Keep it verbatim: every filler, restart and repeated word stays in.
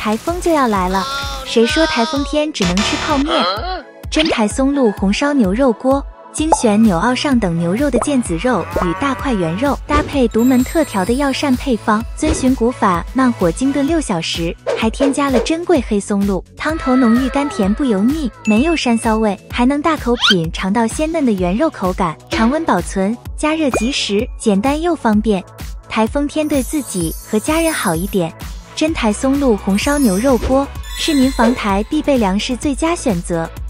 台风就要来了，谁说台风天只能吃泡面？真台松露红烧牛肉锅，精选纽奥上等牛肉的腱子肉与大块圆肉，搭配独门特调的药膳配方，遵循古法慢火精炖六小时，还添加了珍贵黑松露，汤头浓郁甘甜不油腻，没有膻臊味，还能大口品尝到鲜嫩的原肉口感，常温保存，加热即食，简单又方便。台风天对自己和家人好一点，真台松露红烧牛肉锅是您防台必备粮食最佳选择。